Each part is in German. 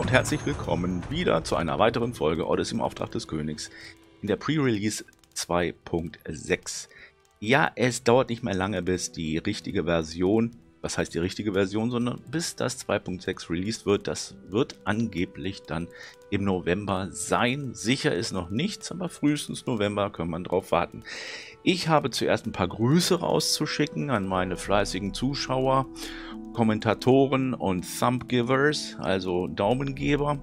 und herzlich willkommen wieder zu einer weiteren Folge Odyssey im Auftrag des Königs in der Pre-Release 2.6. Ja, es dauert nicht mehr lange, bis die richtige Version, was heißt die richtige Version, sondern bis das 2.6 released wird. Das wird angeblich dann im November sein. Sicher ist noch nichts, aber frühestens November kann man drauf warten. Ich habe zuerst ein paar Grüße rauszuschicken an meine fleißigen Zuschauer, Kommentatoren und Thumbgivers, also Daumengeber,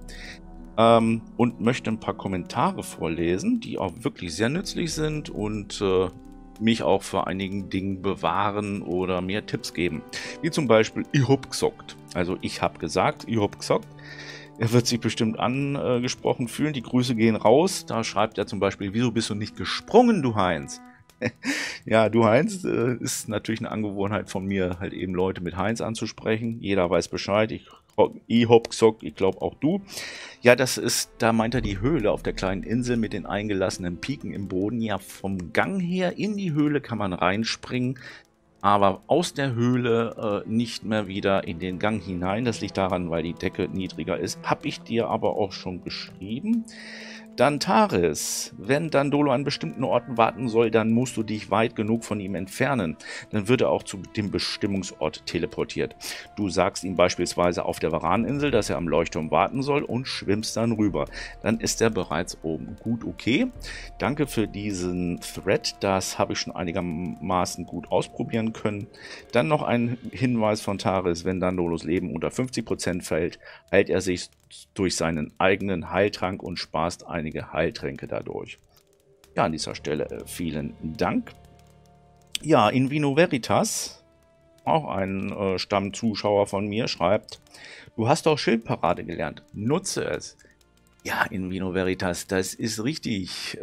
und möchte ein paar Kommentare vorlesen, die auch wirklich sehr nützlich sind und mich auch vor einigen Dingen bewahren oder mir Tipps geben. Wie zum Beispiel, ich hab gesagt. Also ich habe gesagt, ich hab gesagt. Er wird sich bestimmt angesprochen fühlen. Die Grüße gehen raus. Da schreibt er zum Beispiel, wieso bist du nicht gesprungen, du Heinz? Ja, du Heinz, ist natürlich eine Angewohnheit von mir, halt eben Leute mit Heinz anzusprechen. Jeder weiß Bescheid. Ich hab gesagt, ich glaube auch du. Ja, das ist, da meint er die Höhle auf der kleinen Insel mit den eingelassenen Piken im Boden. Ja, vom Gang her in die Höhle kann man reinspringen, aber aus der Höhle nicht mehr wieder in den Gang hinein. Das liegt daran, weil die Decke niedriger ist. Habe ich dir aber auch schon geschrieben. Dantaris, wenn Dandolo an bestimmten Orten warten soll, dann musst du dich weit genug von ihm entfernen. Dann wird er auch zu dem Bestimmungsort teleportiert. Du sagst ihm beispielsweise auf der Varaninsel, dass er am Leuchtturm warten soll und schwimmst dann rüber. Dann ist er bereits oben. Gut, okay. Danke für diesen Thread. Das habe ich schon einigermaßen gut ausprobieren können. Dann noch ein Hinweis von Taris, wenn Dandolos Leben unter 50% fällt, heilt er sich durch seinen eigenen Heiltrank und sparst einige Heiltränke dadurch. Ja, an dieser Stelle vielen Dank. Ja, in Vino Veritas, auch ein Stammzuschauer von mir, schreibt, du hast doch Schildparade gelernt, nutze es. Ja, in Vino Veritas, das ist richtig.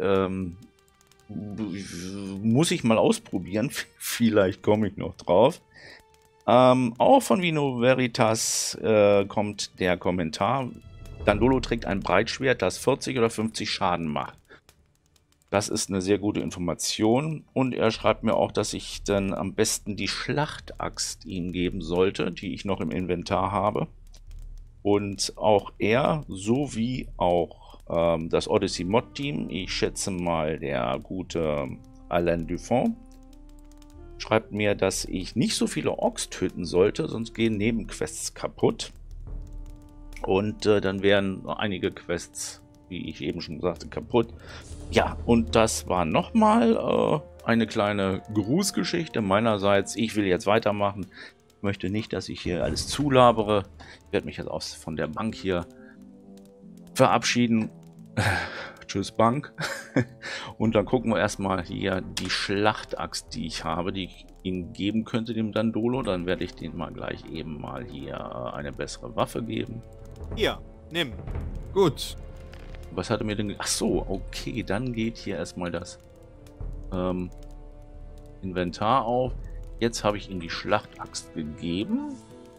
Muss ich mal ausprobieren, vielleicht komme ich noch drauf. Auch von Vino Veritas kommt der Kommentar, Dandolo trägt ein Breitschwert, das 40 oder 50 Schaden macht. Das ist eine sehr gute Information und er schreibt mir auch, dass ich dann am besten die Schlachtaxt ihm geben sollte, die ich noch im Inventar habe. Und auch er, sowie auch das Odyssey Mod Team, ich schätze mal der gute Alain Dufont, schreibt mir, dass ich nicht so viele Orks töten sollte, sonst gehen Nebenquests kaputt. Und dann wären einige Quests, wie ich eben schon sagte, kaputt. Ja, und das war nochmal eine kleine Grußgeschichte meinerseits. Ich will jetzt weitermachen. Ich möchte nicht, dass ich hier alles zulabere. Ich werde mich jetzt auch von der Bank hier verabschieden. Tschüss Bank. Und dann gucken wir erstmal hier die Schlachtaxt, die ich habe, die ich ihm geben könnte, dem Dandolo. Dann werde ich den mal gleich eben mal hier eine bessere Waffe geben. Hier, nimm. Gut. Was hat er mir denn... Ach so, okay, dann geht hier erstmal das Inventar auf. Jetzt habe ich ihm die Schlachtaxt gegeben.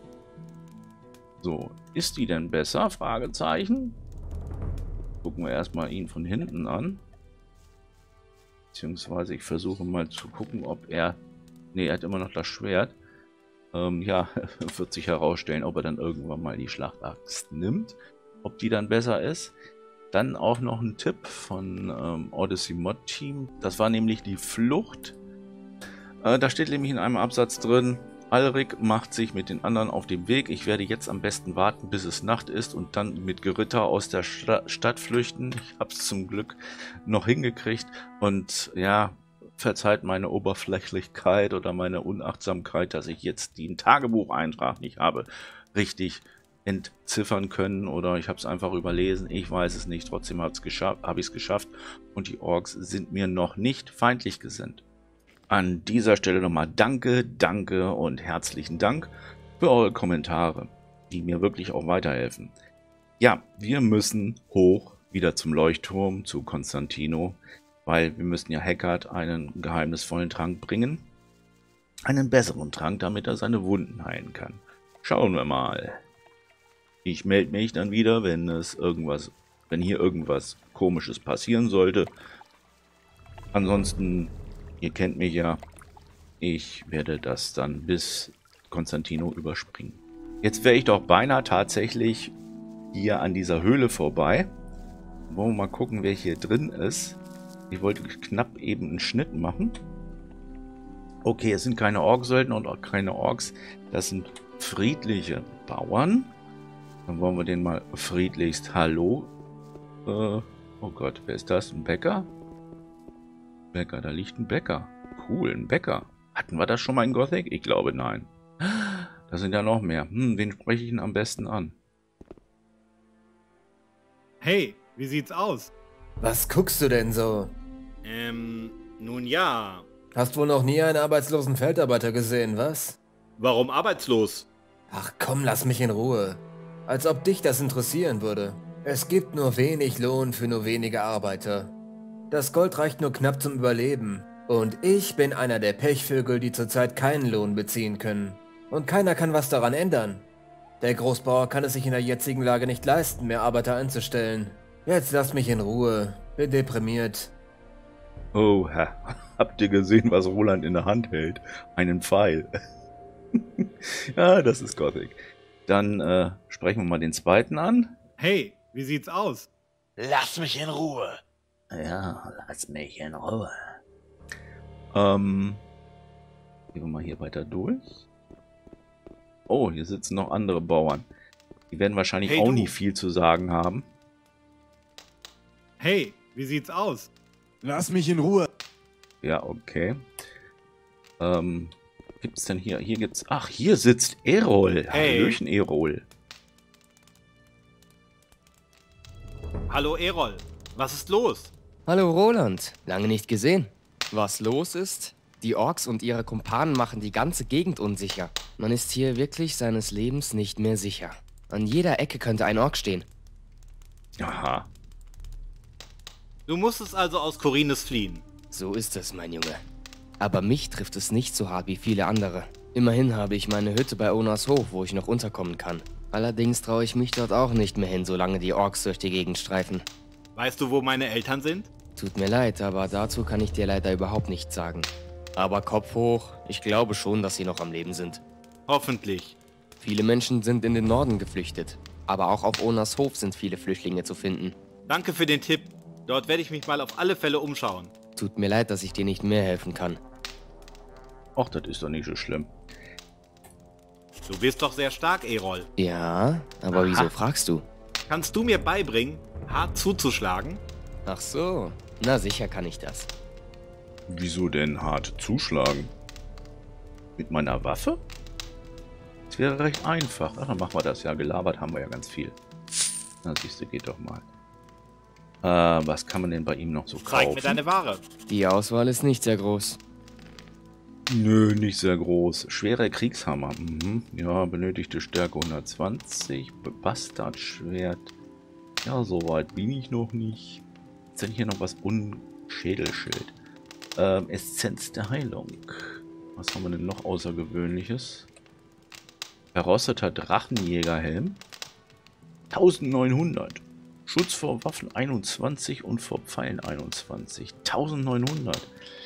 So, ist die denn besser? Fragezeichen. Gucken wir erstmal ihn von hinten an. Beziehungsweise ich versuche mal zu gucken, ob er... Ne, er hat immer noch das Schwert. Ja, wird sich herausstellen, ob er dann irgendwann mal die Schlachtaxt nimmt. Ob die dann besser ist. Dann auch noch ein Tipp von Odyssey Mod Team. Das war nämlich die Flucht. Da steht nämlich in einem Absatz drin, Alrik macht sich mit den anderen auf den Weg. Ich werde jetzt am besten warten, bis es Nacht ist und dann mit Geritter aus der Stadt flüchten. Ich habe es zum Glück noch hingekriegt. Und ja, verzeiht meine Oberflächlichkeit oder meine Unachtsamkeit, dass ich jetzt den Tagebucheintrag nicht habe richtig entziffern können oder ich habe es einfach überlesen. Ich weiß es nicht. Trotzdem habe ich es geschafft und die Orks sind mir noch nicht feindlich gesinnt. An dieser Stelle nochmal danke, danke und herzlichen Dank für eure Kommentare, die mir wirklich auch weiterhelfen. Ja, wir müssen hoch wieder zum Leuchtturm, zu Konstantino, weil wir müssen ja Heckard einen geheimnisvollen Trank bringen. Einen besseren Trank, damit er seine Wunden heilen kann. Schauen wir mal. Ich melde mich dann wieder, wenn hier irgendwas Komisches passieren sollte. Ansonsten, ihr kennt mich ja, ich werde das dann bis Konstantino überspringen. Jetzt wäre ich doch beinahe tatsächlich hier an dieser Höhle vorbei. Wollen wir mal gucken, wer hier drin ist. Ich wollte knapp eben einen Schnitt machen. Okay, es sind keine Orksöldner und auch keine Orks. Das sind friedliche Bauern. Dann wollen wir den mal friedlichst Hallo. Oh Gott, wer ist das? Ein Bäcker? Bäcker, da liegt ein Bäcker. Cool, ein Bäcker. Hatten wir das schon mal in Gothic? Ich glaube, nein. Da sind ja noch mehr. Wen spreche ich denn am besten an? Hey, wie sieht's aus? Was guckst du denn so? Nun ja. Hast wohl noch nie einen arbeitslosen Feldarbeiter gesehen, was? Warum arbeitslos? Ach komm, lass mich in Ruhe. Als ob dich das interessieren würde. Es gibt nur wenig Lohn für nur wenige Arbeiter. Das Gold reicht nur knapp zum Überleben. Und ich bin einer der Pechvögel, die zurzeit keinen Lohn beziehen können. Und keiner kann was daran ändern. Der Großbauer kann es sich in der jetzigen Lage nicht leisten, mehr Arbeiter einzustellen. Jetzt lass mich in Ruhe. Bin deprimiert. Oh, habt ihr gesehen, was Roland in der Hand hält? Einen Pfeil. Ja, das ist Gothic. Dann sprechen wir mal den zweiten an. Hey, wie sieht's aus? Lass mich in Ruhe. Ja, lass mich in Ruhe. Gehen wir mal hier weiter durch. Oh, hier sitzen noch andere Bauern. Die werden wahrscheinlich Hey, auch du. nie viel zu sagen haben. Hey, wie sieht's aus? Lass mich in Ruhe. Ja, okay. Gibt's denn hier? Hier gibt's... Ach, hier sitzt Erol. Hey. Hallöchen, Erol. Hallo Erol, was ist los? Hallo Roland, lange nicht gesehen. Was los ist? Die Orks und ihre Kumpanen machen die ganze Gegend unsicher. Man ist hier wirklich seines Lebens nicht mehr sicher. An jeder Ecke könnte ein Ork stehen. Aha. Du musstest also aus Khorinis fliehen. So ist es, mein Junge. Aber mich trifft es nicht so hart wie viele andere. Immerhin habe ich meine Hütte bei Onas Hof, wo ich noch unterkommen kann. Allerdings traue ich mich dort auch nicht mehr hin, solange die Orks durch die Gegend streifen. Weißt du, wo meine Eltern sind? Tut mir leid, aber dazu kann ich dir leider überhaupt nichts sagen. Aber Kopf hoch, ich glaube schon, dass sie noch am Leben sind. Hoffentlich. Viele Menschen sind in den Norden geflüchtet. Aber auch auf Onas Hof sind viele Flüchtlinge zu finden. Danke für den Tipp. Dort werde ich mich mal auf alle Fälle umschauen. Tut mir leid, dass ich dir nicht mehr helfen kann. Ach, das ist doch nicht so schlimm. Du bist doch sehr stark, Erol. Ja, aber Aha. wieso fragst du? Kannst du mir beibringen, hart zuzuschlagen? Ach so, na sicher kann ich das. Wieso denn hart zuschlagen? Mit meiner Waffe? Das wäre recht einfach. Ach, dann machen wir das ja. Gelabert haben wir ja ganz viel. Na, siehst du, geht doch mal. Was kann man denn bei ihm noch so Zeig mir kaufen? deine Ware. Die Auswahl ist nicht sehr groß. Nö, nicht sehr groß. Schwerer Kriegshammer. Ja, benötigte Stärke 120. Bastardschwert. Ja, so weit bin ich noch nicht. Ist denn hier noch was? Schädelschild. Essenz der Heilung. Was haben wir denn noch Außergewöhnliches? Verrosteter Drachenjägerhelm. 1900. Schutz vor Waffen 21 und vor Pfeilen 21. 1900.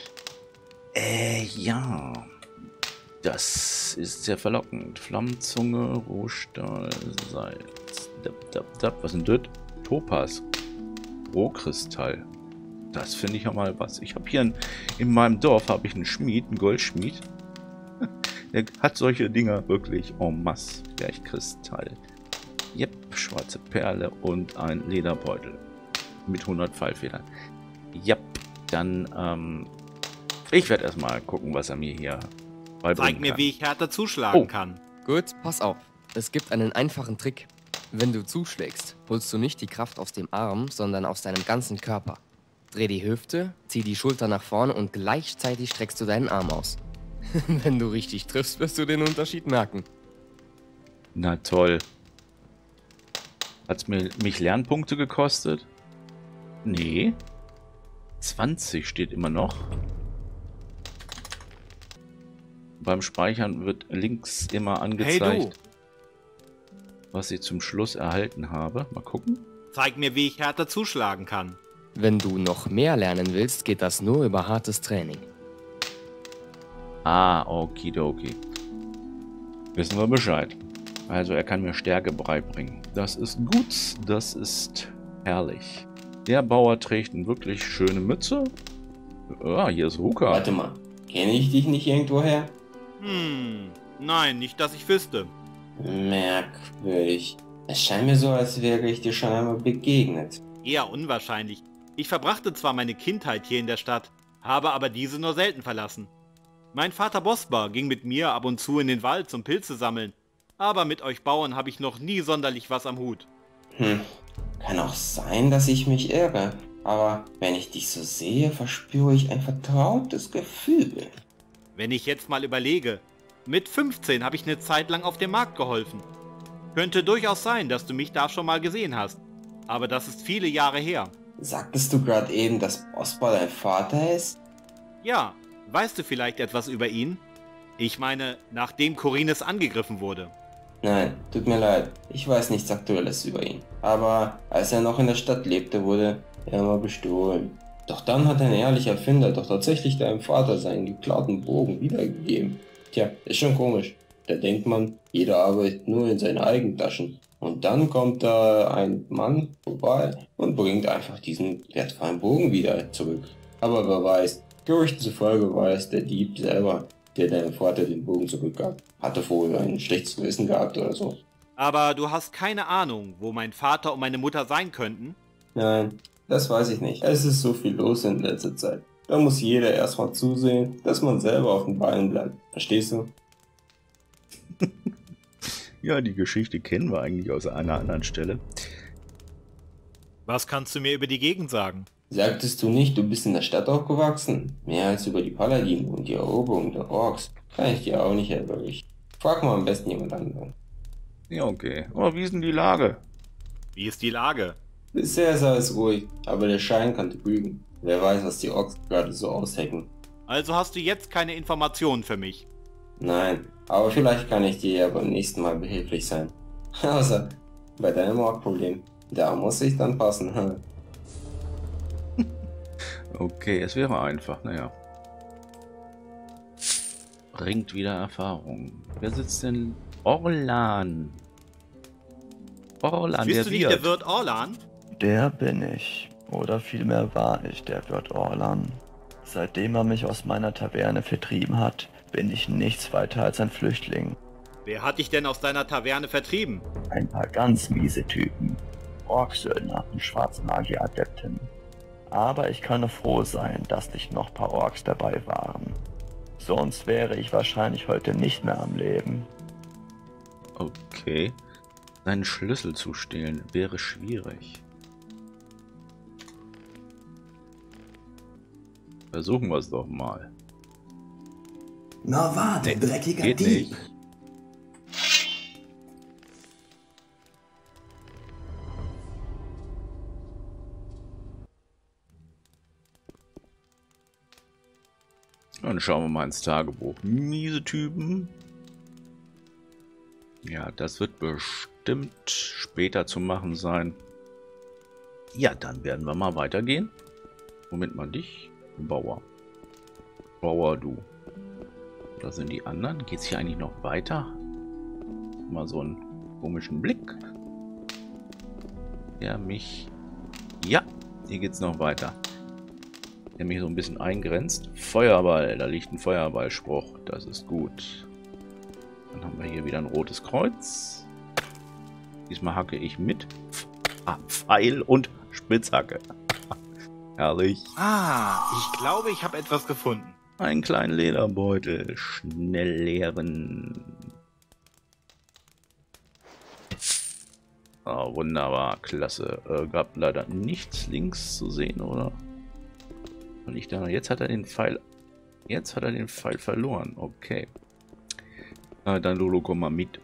Ja. Das ist sehr verlockend. Flammenzunge, Rohstahl, Salz. Was ist denn das? Topaz. Rohkristall. Das finde ich ja mal was. Ich habe hier in meinem Dorf habe ich einen Schmied, einen Goldschmied. Der hat solche Dinger wirklich en masse. Bergkristall. Yep, schwarze Perle und ein Lederbeutel. Mit 100 Pfeilfedern. Yep, dann, ich werde erstmal gucken, was er mir hier beibringen Zeig mir, kann. wie ich härter zuschlagen Oh. kann. Gut, pass auf. Es gibt einen einfachen Trick. Wenn du zuschlägst, holst du nicht die Kraft aus dem Arm, sondern aus deinem ganzen Körper. Dreh die Hüfte, zieh die Schulter nach vorne und gleichzeitig streckst du deinen Arm aus. Wenn du richtig triffst, wirst du den Unterschied merken. Na toll. Hat es mich Lernpunkte gekostet? Nee. 20 steht immer noch. Beim Speichern wird links immer angezeigt, Hey was ich zum Schluss erhalten habe. Mal gucken. Zeig mir, wie ich härter zuschlagen kann. Wenn du noch mehr lernen willst, geht das nur über hartes Training. Ah, okidoki. Wissen wir Bescheid. Also er kann mir Stärke beibringen. Das ist gut, das ist herrlich. Der Bauer trägt eine wirklich schöne Mütze. Ah, hier ist Ruka. Warte mal, kenne ich dich nicht irgendwoher? Nein, nicht, dass ich wüsste. Merkwürdig. Es scheint mir so, als wäre ich dir schon einmal begegnet. Eher unwahrscheinlich. Ich verbrachte zwar meine Kindheit hier in der Stadt, habe aber diese nur selten verlassen. Mein Vater Bosbar ging mit mir ab und zu in den Wald zum Pilze sammeln, aber mit euch Bauern habe ich noch nie sonderlich was am Hut. Kann auch sein, dass ich mich irre, aber wenn ich dich so sehe, verspüre ich ein vertrautes Gefühl. Wenn ich jetzt mal überlege, mit 15 habe ich eine Zeit lang auf dem Markt geholfen. Könnte durchaus sein, dass du mich da schon mal gesehen hast, aber das ist viele Jahre her. Sagtest du gerade eben, dass Bosbar dein Vater ist? Ja, weißt du vielleicht etwas über ihn? Ich meine, nachdem Korines angegriffen wurde. Nein, tut mir leid, ich weiß nichts Aktuelles über ihn. Aber als er noch in der Stadt lebte, wurde er mal bestohlen. Doch dann hat ein ehrlicher Erfinder doch tatsächlich deinem Vater seinen geklauten Bogen wiedergegeben. Tja, ist schon komisch. Da denkt man, jeder arbeitet nur in seinen eigenen Taschen. Und dann kommt da ein Mann vorbei und bringt einfach diesen wertvollen Bogen wieder zurück. Aber wer weiß, Gerüchten zufolge war es der Dieb selber, der deinem Vater den Bogen zurückgab. Hatte wohl ein schlechtes Gewissen gehabt oder so. Aber du hast keine Ahnung, wo mein Vater und meine Mutter sein könnten? Nein, das weiß ich nicht. Es ist so viel los in letzter Zeit. Da muss jeder erstmal zusehen, dass man selber auf den Beinen bleibt. Verstehst du? Ja, die Geschichte kennen wir eigentlich aus einer anderen Stelle. Was kannst du mir über die Gegend sagen? Sagtest du nicht, du bist in der Stadt aufgewachsen? Mehr als über die Paladine und die Eroberung der Orks kann ich dir auch nicht erberichten. Frag mal am besten jemand anderen. Ja, okay. Aber wie ist denn die Lage? Wie ist die Lage? Bisher ist alles ruhig, aber der Schein kann trügen. Wer weiß, was die Orks gerade so aushecken. Also hast du jetzt keine Informationen für mich. Nein, aber vielleicht kann ich dir ja beim nächsten Mal behilflich sein. Außer bei deinem Ork-Problem. Da muss ich dann passen. Okay, es wäre einfach, naja. Bringt wieder Erfahrung. Wer sitzt denn? Orlan. Orlan, Bist der du nicht Wirt. der Wirt Orlan? Der bin ich. Oder vielmehr war ich der Wirt Orlan. Seitdem er mich aus meiner Taverne vertrieben hat, bin ich nichts weiter als ein Flüchtling. Wer hat dich denn aus deiner Taverne vertrieben? Ein paar ganz miese Typen. Orksöldner und Schwarzmagier-Adepten. Aber ich kann froh sein, dass nicht noch paar Orks dabei waren. Sonst wäre ich wahrscheinlich heute nicht mehr am Leben. Okay. Seinen Schlüssel zu stehlen wäre schwierig. Versuchen wir es doch mal. Na warte, dreckiger geht Dieb. nicht. Dann schauen wir mal ins Tagebuch. Miese Typen. Ja, das wird bestimmt später zu machen sein. Ja, dann werden wir mal weitergehen. Moment mal, dich. Bauer. Bauer, du. Da sind die anderen. Geht es hier eigentlich noch weiter? Mal so einen komischen Blick. Der mich... Ja, hier geht es noch weiter. Der mich so ein bisschen eingrenzt. Feuerball, da liegt ein Feuerballspruch. Das ist gut. Dann haben wir hier wieder ein rotes Kreuz. Diesmal hacke ich mit Pfeil und Spitzhacke. Herrlich. Ich glaube, ich habe etwas gefunden. Einen kleinen Lederbeutel. Schnell leeren. Oh, wunderbar. Klasse. Gab leider nichts links zu sehen, oder? Und ich dachte, jetzt hat er den Pfeil. Jetzt hat er den Pfeil verloren. Okay. Dann Lolo, komm mal mit.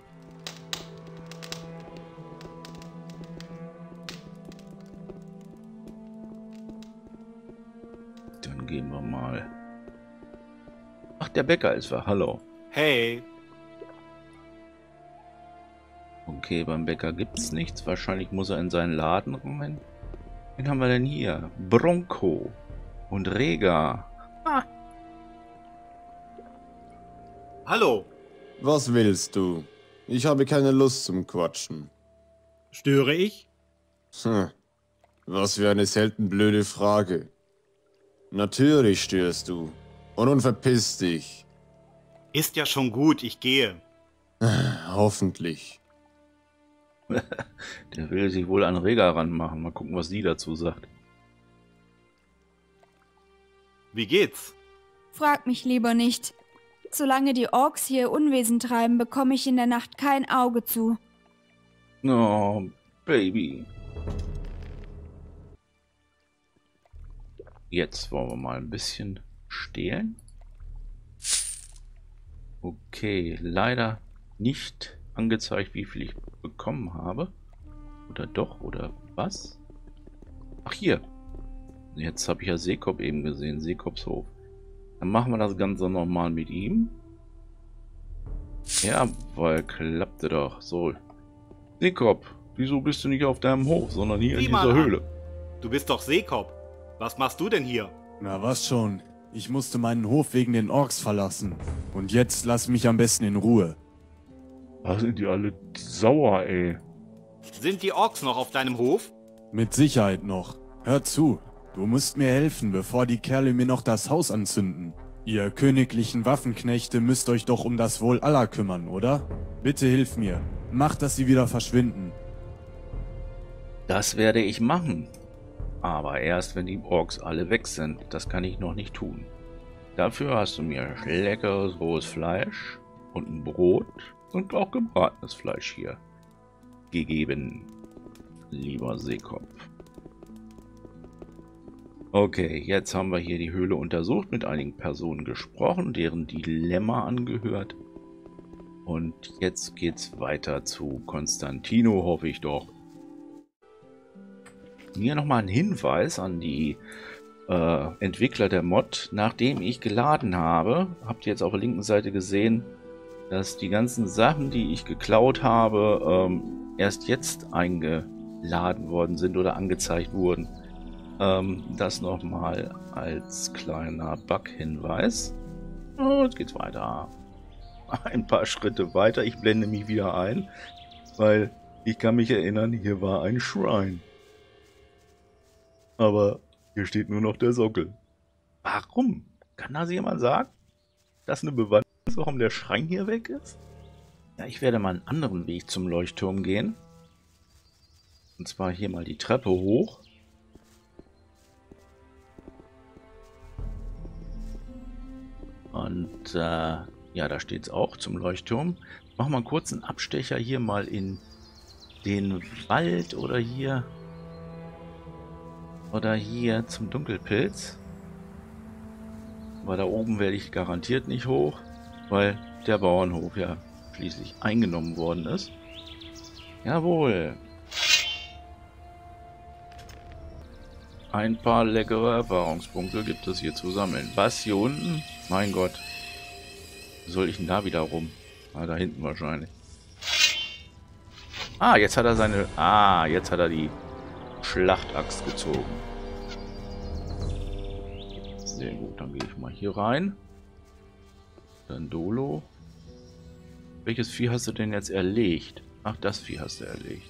Dann gehen wir mal. Ach, der Bäcker ist wir. Hallo. Hey, Okay, beim Bäcker gibt es nichts. Wahrscheinlich muss er in seinen Laden rein. Wen haben wir denn hier? Bronco und Rega. hallo. Was willst du? Ich habe keine Lust zum Quatschen. Störe ich? Was für eine selten blöde Frage. Natürlich störst du. Und nun verpiss dich. Ist ja schon gut, ich gehe. Hoffentlich. Der will sich wohl an Rega ranmachen. Mal gucken, was sie dazu sagt. Wie geht's? Frag mich lieber nicht. Solange die Orks hier Unwesen treiben, bekomme ich in der Nacht kein Auge zu. Oh, Baby. Jetzt wollen wir mal ein bisschen stehlen. Okay, leider nicht angezeigt, wie viel ich bekommen habe. Oder doch, oder was? Ach, hier. Jetzt habe ich ja Seekop eben gesehen, Seekops Hof. Dann machen wir das Ganze nochmal mit ihm. Ja, weil klappte doch. So. Seekop, wieso bist du nicht auf deinem Hof, sondern hier in dieser Höhle? Du bist doch Seekop. Was machst du denn hier? Na was schon. Ich musste meinen Hof wegen den Orks verlassen. Und jetzt lass mich am besten in Ruhe. Da sind die alle sauer, ey. Sind die Orks noch auf deinem Hof? Mit Sicherheit noch. Hör zu. Du musst mir helfen, bevor die Kerle mir noch das Haus anzünden. Ihr königlichen Waffenknechte müsst euch doch um das Wohl aller kümmern, oder? Bitte hilf mir. Macht, dass sie wieder verschwinden. Das werde ich machen. Aber erst, wenn die Orks alle weg sind. Das kann ich noch nicht tun. Dafür hast du mir leckeres rohes Fleisch und ein Brot und auch gebratenes Fleisch hier gegeben, lieber Seekopf. Okay, jetzt haben wir hier die Höhle untersucht, mit einigen Personen gesprochen, deren Dilemma angehört. Und jetzt geht's weiter zu Konstantino, hoffe ich doch. Hier nochmal ein Hinweis an die Entwickler der Mod. Nachdem ich geladen habe, habt ihr jetzt auf der linken Seite gesehen, dass die ganzen Sachen, die ich geklaut habe, erst jetzt eingeladen worden sind oder angezeigt wurden. Das nochmal als kleiner Bug-Hinweis. Und jetzt geht's weiter. Ein paar Schritte weiter. Ich blende mich wieder ein, weil ich kann mich erinnern, hier war ein Shrine. Aber hier steht nur noch der Sockel. Warum? Kann das jemand sagen? Das ist eine Bewandtnis, warum der Schrein hier weg ist? Ja, ich werde mal einen anderen Weg zum Leuchtturm gehen. Und zwar hier mal die Treppe hoch. Und ja, da steht es auch zum Leuchtturm. Machen wir einen kurzen Abstecher hier mal in den Wald oder hier zum Dunkelpilz. Aber da oben werde ich garantiert nicht hoch, weil der Bauernhof ja schließlich eingenommen worden ist. Jawohl. Ein paar leckere Erfahrungspunkte gibt es hier zu sammeln. Was hier unten? Mein Gott. Wo soll ich denn da wieder rum? Ah, da hinten wahrscheinlich. Ah, jetzt hat er seine... Ah, jetzt hat er die Schlachtaxt gezogen. Sehr gut, dann gehe ich mal hier rein. Dann Dolo. Welches Vieh hast du denn jetzt erlegt? Ach, das Vieh hast du erlegt.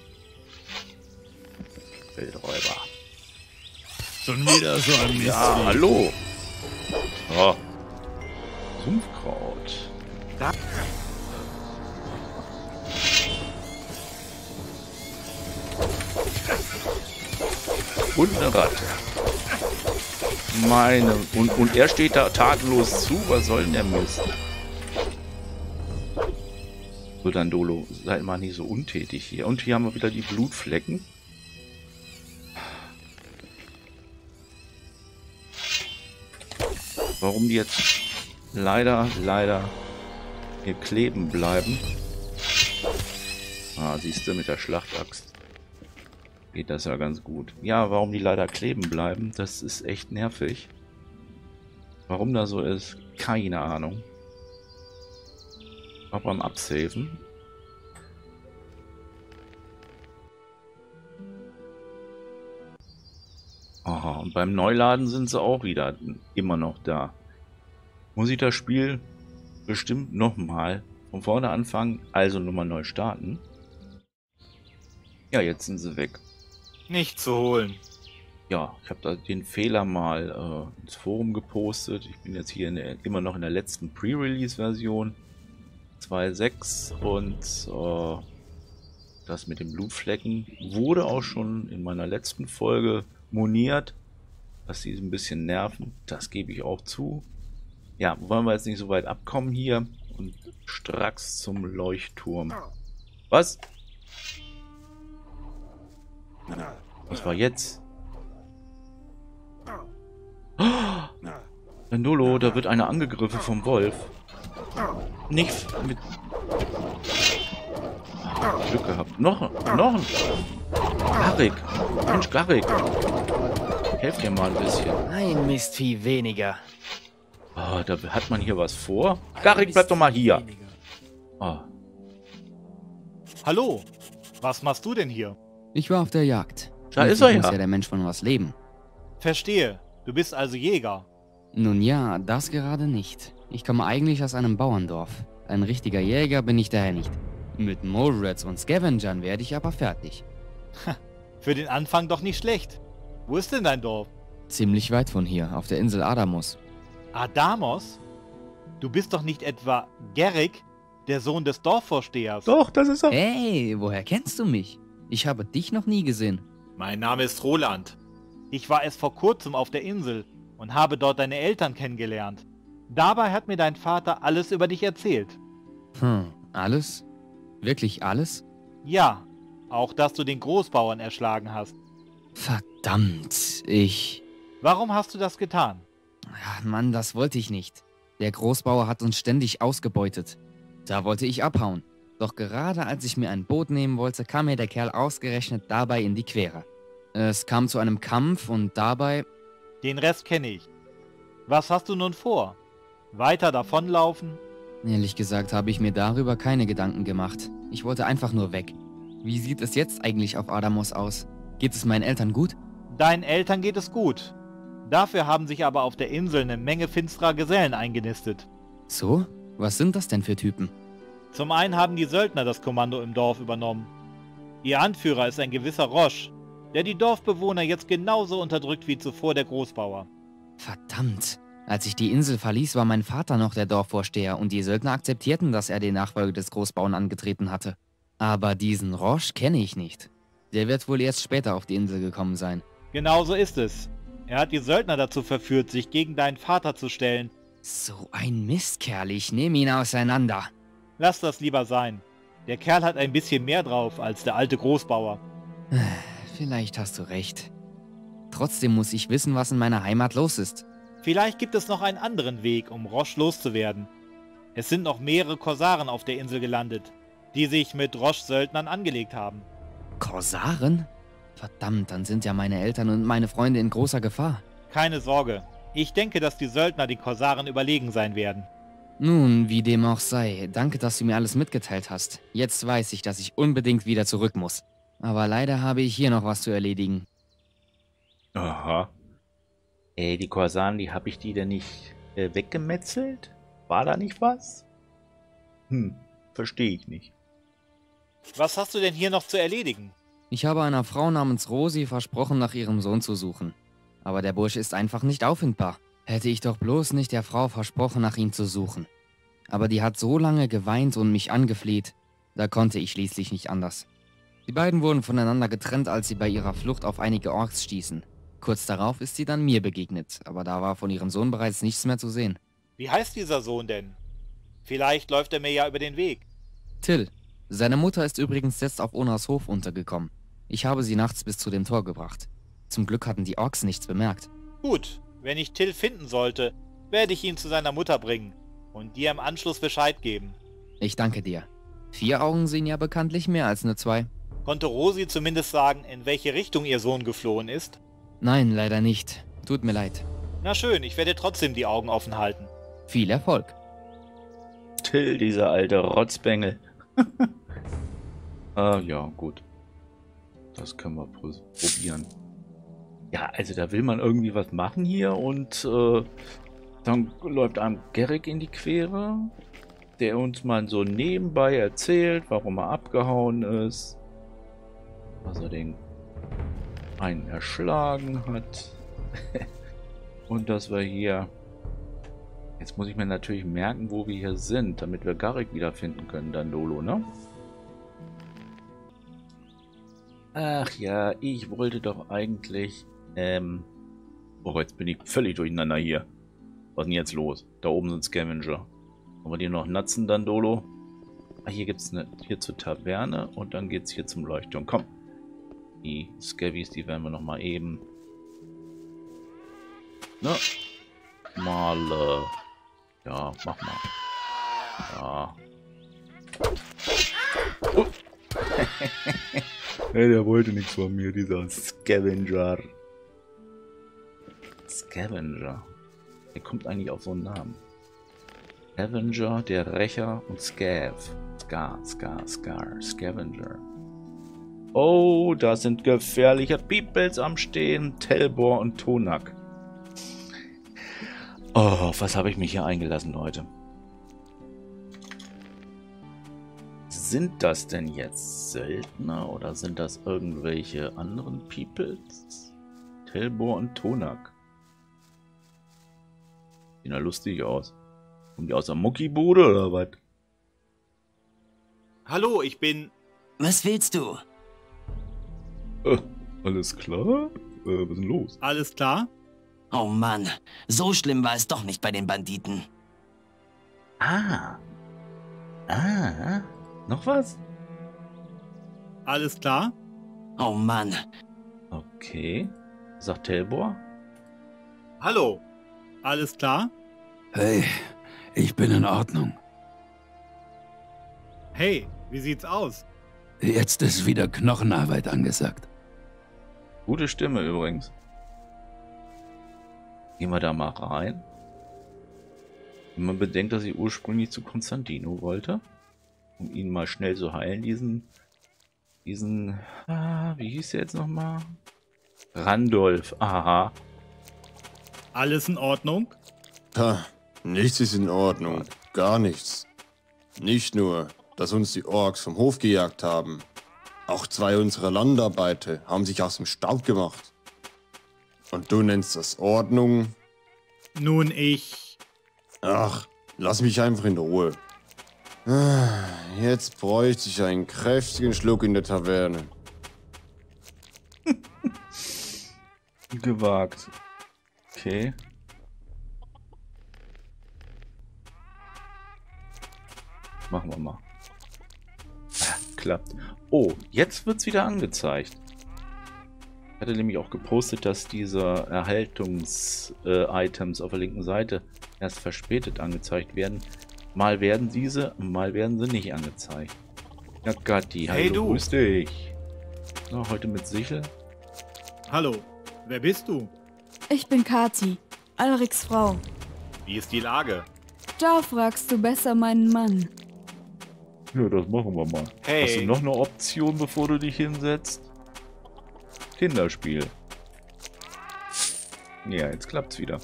Feldräuber. Schon wieder so ein Mist. Ja, hallo. Oh. Sumpfkraut. Da. Und eine Ratte. Meine. Und er steht da tatenlos zu. Was soll denn der Mist? So, dann Dolo, seid mal nicht so untätig hier. Und hier haben wir wieder die Blutflecken. Warum die jetzt leider hier kleben bleiben. Ah, siehst du, mit der Schlachtaxt geht das ja ganz gut. Ja, warum die leider kleben bleiben, das ist echt nervig. Warum das so ist, keine Ahnung. Auch beim Absaven. Aha, und beim Neuladen sind sie auch wieder immer noch da. Muss ich das Spiel bestimmt nochmal Von vorne anfangen, also nochmal neu starten. Ja, jetzt sind sie weg. Nicht zu holen. Ja, ich habe da den Fehler mal ins Forum gepostet. Ich bin jetzt hier immer noch in der letzten Pre-Release-Version 2.6 und das mit den Blutflecken wurde auch schon in meiner letzten Folge moniert, dass sie ein bisschen nerven. Das gebe ich auch zu. Ja, wollen wir jetzt nicht so weit abkommen hier und stracks zum Leuchtturm. Was? Was war jetzt? Dandolo, da wird einer angegriffen vom Wolf. Nicht mit... Glück gehabt. Noch ein... Garrick. Mensch, Garrick. Helft dir mal ein bisschen. Ein Mistvieh weniger. Oh, da hat man hier was vor. Garrick, bleib doch mal hier. Oh. Hallo, was machst du denn hier? Ich war auf der Jagd. Da ist er muss ja. Ja der Mensch von was leben. Verstehe, du bist also Jäger. Nun ja, das gerade nicht. Ich komme eigentlich aus einem Bauerndorf. Ein richtiger Jäger bin ich daher nicht. Mit Mole Rats und Scavengern werde ich aber fertig. Für den Anfang doch nicht schlecht. Wo ist denn dein Dorf? Ziemlich weit von hier, auf der Insel Adamos. Adamos? Du bist doch nicht etwa Garrick, der Sohn des Dorfvorstehers? Doch, das ist er. Hey, woher kennst du mich? Ich habe dich noch nie gesehen. Mein Name ist Roland. Ich war erst vor kurzem auf der Insel und habe dort deine Eltern kennengelernt. Dabei hat mir dein Vater alles über dich erzählt. Alles? Wirklich alles? Ja, auch dass du den Großbauern erschlagen hast. Verdammt, Warum hast du das getan? Ach, Mann, das wollte ich nicht. Der Großbauer hat uns ständig ausgebeutet. Da wollte ich abhauen. Doch gerade als ich mir ein Boot nehmen wollte, kam mir der Kerl ausgerechnet dabei in die Quere. Es kam zu einem Kampf und dabei... Den Rest kenne ich. Was hast du nun vor? Weiter davonlaufen? Ehrlich gesagt habe ich mir darüber keine Gedanken gemacht. Ich wollte einfach nur weg. Wie sieht es jetzt eigentlich auf Adamos aus? Geht es meinen Eltern gut? Deinen Eltern geht es gut. Dafür haben sich aber auf der Insel eine Menge finsterer Gesellen eingenistet. So? Was sind das denn für Typen? Zum einen haben die Söldner das Kommando im Dorf übernommen. Ihr Anführer ist ein gewisser Roche, der die Dorfbewohner jetzt genauso unterdrückt wie zuvor der Großbauer. Verdammt. Als ich die Insel verließ, war mein Vater noch der Dorfvorsteher und die Söldner akzeptierten, dass er den Nachfolger des Großbauern angetreten hatte. Aber diesen Roche kenne ich nicht. Der wird wohl erst später auf die Insel gekommen sein. Genauso ist es. Er hat die Söldner dazu verführt, sich gegen deinen Vater zu stellen. So ein Mistkerl, ich nehme ihn auseinander. Lass das lieber sein. Der Kerl hat ein bisschen mehr drauf als der alte Großbauer. Vielleicht hast du recht. Trotzdem muss ich wissen, was in meiner Heimat los ist. Vielleicht gibt es noch einen anderen Weg, um Roche loszuwerden. Es sind noch mehrere Korsaren auf der Insel gelandet, die sich mit Roche-Söldnern angelegt haben. Korsaren? Verdammt, dann sind ja meine Eltern und meine Freunde in großer Gefahr. Keine Sorge. Ich denke, dass die Söldner den Korsaren überlegen sein werden. Nun, wie dem auch sei, danke, dass du mir alles mitgeteilt hast. Jetzt weiß ich, dass ich unbedingt wieder zurück muss. Aber leider habe ich hier noch was zu erledigen. Aha. Die Korsaren, habe ich die denn nicht weggemetzelt? War da nicht was? Verstehe ich nicht. Was hast du denn hier noch zu erledigen? Ich habe einer Frau namens Rosi versprochen, nach ihrem Sohn zu suchen. Aber der Bursche ist einfach nicht auffindbar. Hätte ich doch bloß nicht der Frau versprochen, nach ihm zu suchen. Aber die hat so lange geweint und mich angefleht, da konnte ich schließlich nicht anders. Die beiden wurden voneinander getrennt, als sie bei ihrer Flucht auf einige Orks stießen. Kurz darauf ist sie dann mir begegnet, aber da war von ihrem Sohn bereits nichts mehr zu sehen. Wie heißt dieser Sohn denn? Vielleicht läuft er mir ja über den Weg. Till. Seine Mutter ist übrigens jetzt auf Onas Hof untergekommen. Ich habe sie nachts bis zu dem Tor gebracht. Zum Glück hatten die Orks nichts bemerkt. Gut, wenn ich Till finden sollte, werde ich ihn zu seiner Mutter bringen und dir im Anschluss Bescheid geben. Ich danke dir. 4 Augen sehen ja bekanntlich mehr als nur 2. Konnte Rosi zumindest sagen, in welche Richtung ihr Sohn geflohen ist? Nein, leider nicht. Tut mir leid. Na schön, ich werde trotzdem die Augen offen halten. Viel Erfolg. Till, dieser alte Rotzbengel. Ja, gut. Das können wir probieren. Ja, also da will man irgendwie was machen hier und dann läuft einem Garrick in die Quere. der uns mal so nebenbei erzählt, warum er abgehauen ist. Was er den einen erschlagen hat. Und dass wir hier... Jetzt muss ich mir natürlich merken, wo wir hier sind, damit wir Garrick wiederfinden können, Dandolo, ne? Ach ja, ich wollte doch eigentlich... Oh, jetzt bin ich völlig durcheinander hier. Was ist denn jetzt los? Da oben sind Scavenger. Haben wir die noch Natzen, Dandolo? Ah, hier gibt es eine... Hier zur Taverne und dann geht es hier zum Leuchtturm. Komm. Die Scavies, die werden wir noch mal eben... Ne? Mal... Ja, mach mal. Ja. Oh. Hey, der wollte nichts von mir, dieser Scavenger. Scavenger. Er kommt eigentlich auf so einen Namen. Scavenger, der Rächer und Scav. Scavenger. Oh, da sind gefährliche Peoples am Stehen. Telbor und Tonak. Oh, was habe ich mich hier eingelassen, Leute? Sind das denn jetzt Söldner oder sind das irgendwelche anderen Peoples? Telbor und Tonak. Sieht ja lustig aus. Kommen die aus der Muckibude oder was? Hallo, ich bin... Was willst du? Alles klar? Was ist denn los? Alles klar? Oh Mann, so schlimm war es doch nicht bei den Banditen. Noch was? Alles klar? Oh Mann. Okay. Sagt Telbor. Hallo. Alles klar? Hey, ich bin in Ordnung. Hey, wie sieht's aus? Jetzt ist wieder Knochenarbeit angesagt. Gute Stimme übrigens. Gehen wir da mal rein. Wenn man bedenkt, dass ich ursprünglich zu Konstantino wollte, um ihn mal schnell zu heilen, wie hieß der jetzt nochmal? Randolph, aha. Alles in Ordnung? Ha, nichts ist in Ordnung. Gar nichts. Nicht nur, dass uns die Orks vom Hof gejagt haben. Auch 2 unserer Landarbeiter haben sich aus dem Staub gemacht. Und du nennst das Ordnung? Nun, ich... Ach, lass mich einfach in Ruhe. Jetzt bräuchte ich einen kräftigen Schluck in der Taverne. Gewagt. Okay. Machen wir mal. Klappt. Oh, jetzt wird's wieder angezeigt. Ich hatte nämlich auch gepostet, dass diese Erhaltungs-Items auf der linken Seite erst verspätet angezeigt werden. Mal werden diese, mal werden sie nicht angezeigt. Ja, Gatti, hey, hallo, grüß dich. So, heute mit Sichel. Hallo, wer bist du? Ich bin Kati, Alriks Frau. Wie ist die Lage? Da fragst du besser meinen Mann. Ja, das machen wir mal. Hey. Hast du noch eine Option, bevor du dich hinsetzt? Kinderspiel. Ja, jetzt klappt's wieder.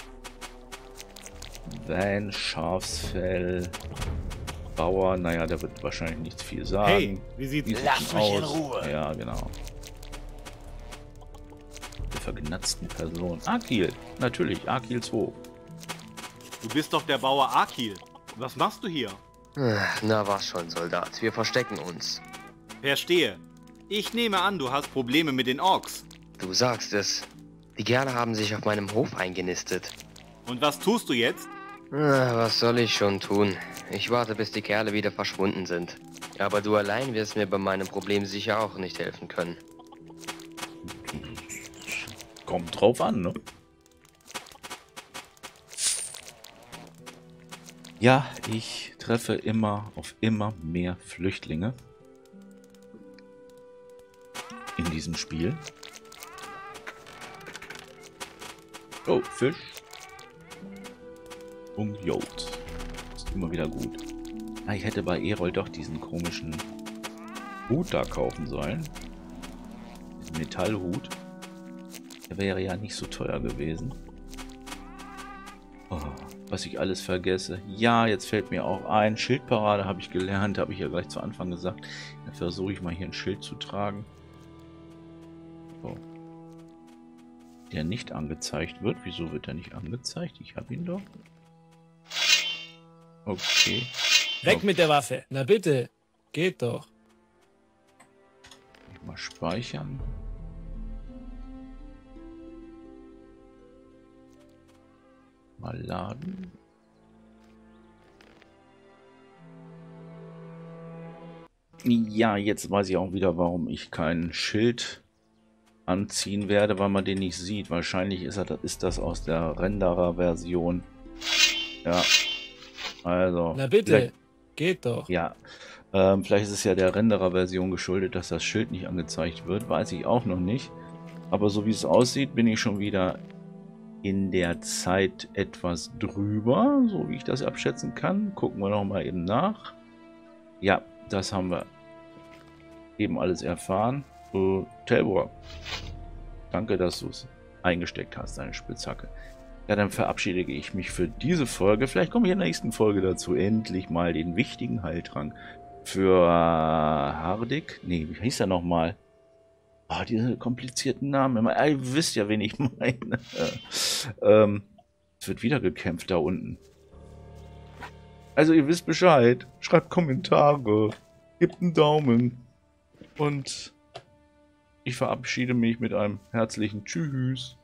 Van, Schafsfell, Bauer, naja, der wird wahrscheinlich nicht viel sagen. Hey, wie sieht's aus? Lass mich in Ruhe. Ja, genau. Der vergnatzten Person. Akil, natürlich, Akil 2. Du bist doch der Bauer Akil. Was machst du hier? Na was schon, Soldat. Wir verstecken uns. Verstehe. Ich nehme an, du hast Probleme mit den Orks. Du sagst es. Die Kerle haben sich auf meinem Hof eingenistet. Und was tust du jetzt? Was soll ich schon tun? Ich warte, bis die Kerle wieder verschwunden sind. Aber du allein wirst mir bei meinem Problem sicher auch nicht helfen können. Kommt drauf an, ne? Ja, ich treffe immer auf immer mehr Flüchtlinge in diesem Spiel. Oh, Fisch. Und Jod. Ist immer wieder gut. Ah, ich hätte bei Erol doch diesen komischen Hut da kaufen sollen. Diesen Metallhut. Der wäre ja nicht so teuer gewesen. Oh, was ich alles vergesse. Ja, jetzt fällt mir auch ein. Schildparade habe ich gelernt, habe ich ja gleich zu Anfang gesagt. Dann versuche ich mal hier ein Schild zu tragen. So. Der nicht angezeigt wird. Wieso wird er nicht angezeigt? Ich habe ihn doch. Okay. Weg mit der Waffe. Na bitte. Geht doch. Mal speichern. Mal laden. Ja, jetzt weiß ich auch wieder, warum ich kein Schild anziehen werde, weil man den nicht sieht. Wahrscheinlich ist das aus der Renderer-Version. Ja. Also. Na bitte. Geht doch. Ja. Vielleicht ist es ja der Renderer-Version geschuldet, dass das Schild nicht angezeigt wird. Weiß ich auch noch nicht. Aber so wie es aussieht, bin ich schon wieder in der Zeit etwas drüber, so wie ich das abschätzen kann. Gucken wir noch mal eben nach. Ja, das haben wir eben alles erfahren. Telbor, danke, dass du es eingesteckt hast, deine Spitzhacke. Ja, dann verabschiede ich mich für diese Folge. Vielleicht komme ich in der nächsten Folge dazu, endlich mal den wichtigen Heiltrank für Hardik. Nee, wie hieß er nochmal? Oh, diese komplizierten Namen. Ihr wisst ja, wen ich meine. Es wird wieder gekämpft da unten. Also ihr wisst Bescheid. Schreibt Kommentare. Gebt einen Daumen. Und ich verabschiede mich mit einem herzlichen Tschüss.